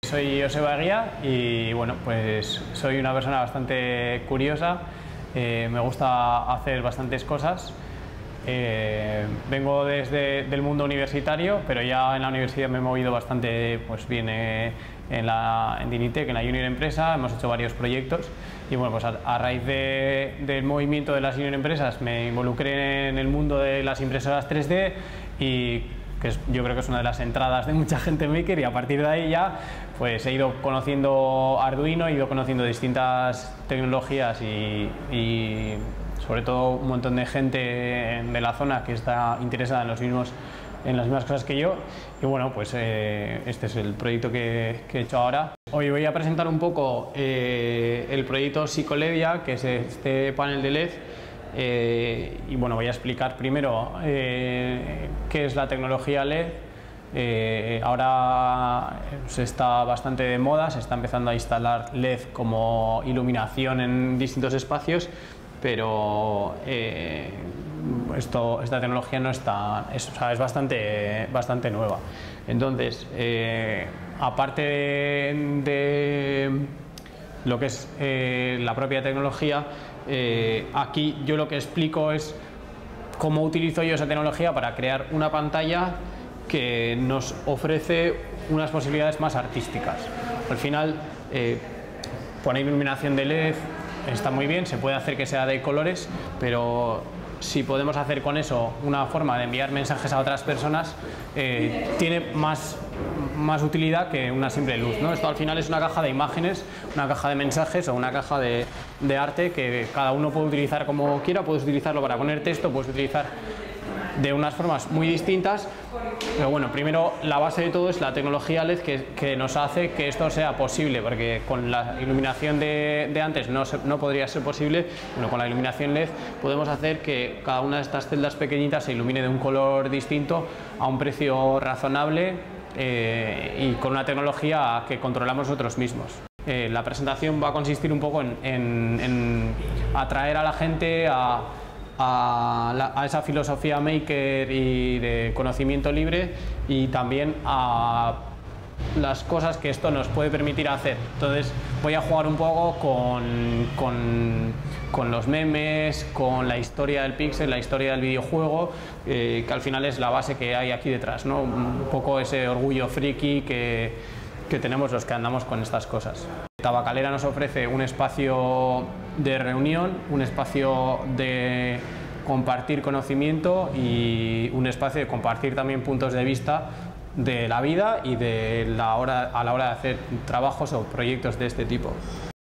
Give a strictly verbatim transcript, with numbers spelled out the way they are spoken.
Soy Joseba Eguía y bueno, pues soy una persona bastante curiosa, eh, me gusta hacer bastantes cosas. Eh, vengo desde el mundo universitario, pero ya en la universidad me he movido bastante, pues bien eh, en, la, en Dinitec, en la Junior Empresa, hemos hecho varios proyectos y bueno, pues a, a raíz de, del movimiento de las Junior Empresas me involucré en el mundo de las impresoras tres D y que es, yo creo que es una de las entradas de mucha gente maker, y a partir de ahí ya pues he ido conociendo Arduino, he ido conociendo distintas tecnologías y, y sobre todo un montón de gente de la zona que está interesada en, los mismos, en las mismas cosas que yo, y bueno, pues eh, este es el proyecto que, que he hecho ahora. Hoy voy a presentar un poco eh, el proyecto Psycholedia, que es este panel de L E D. Eh, y bueno, voy a explicar primero eh, qué es la tecnología L E D. Eh, ahora se está bastante de moda, se está empezando a instalar L E D como iluminación en distintos espacios, pero eh, esto, esta tecnología no está, es, o sea, es bastante, bastante nueva. Entonces, eh, aparte de, de lo que es eh, la propia tecnología, Eh, aquí yo lo que explico es cómo utilizo yo esa tecnología para crear una pantalla que nos ofrece unas posibilidades más artísticas. Al final, eh, poner iluminación de L E D está muy bien, se puede hacer que sea de colores, pero si podemos hacer con eso una forma de enviar mensajes a otras personas, eh, tiene más, más utilidad que una simple luz, ¿no? Esto al final es una caja de imágenes, una caja de mensajes o una caja de, de arte que cada uno puede utilizar como quiera. Puedes utilizarlo para poner texto, puedes utilizar de unas formas muy distintas, pero bueno, primero la base de todo es la tecnología L E D que, que nos hace que esto sea posible, porque con la iluminación de, de antes no, se, no podría ser posible. Bueno, con la iluminación L E D podemos hacer que cada una de estas celdas pequeñitas se ilumine de un color distinto a un precio razonable eh, y con una tecnología que controlamos nosotros mismos. Eh, la presentación va a consistir un poco en, en, en atraer a la gente a A, la, a esa filosofía maker y de conocimiento libre, y también a las cosas que esto nos puede permitir hacer. Entonces voy a jugar un poco con, con, con los memes, con la historia del pixel, la historia del videojuego, eh, que al final es la base que hay aquí detrás, ¿no? Un poco ese orgullo friki que, que tenemos los que andamos con estas cosas. Tabacalera nos ofrece un espacio de reunión, un espacio de compartir conocimiento y un espacio de compartir también puntos de vista de la vida y de la hora, a la hora de hacer trabajos o proyectos de este tipo.